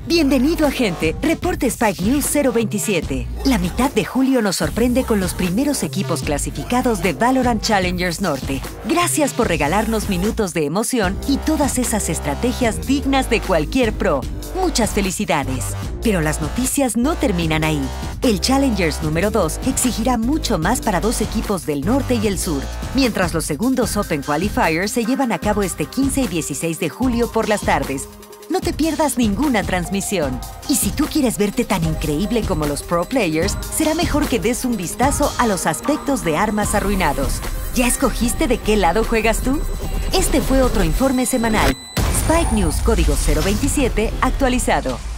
Bienvenido, agente. Reporte Spike News 027. La mitad de julio nos sorprende con los primeros equipos clasificados de Valorant Challengers Norte. Gracias por regalarnos minutos de emoción y todas esas estrategias dignas de cualquier pro. Muchas felicidades. Pero las noticias no terminan ahí. El Challengers número 2 exigirá mucho más para dos equipos del norte y el sur, mientras los segundos Open Qualifiers se llevan a cabo este 15 y 16 de julio por las tardes. No te pierdas ninguna transmisión. Y si tú quieres verte tan increíble como los pro players, será mejor que des un vistazo a los aspectos de armas arruinados. ¿Ya escogiste de qué lado juegas tú? Este fue otro informe semanal. Spike News código 027 actualizado.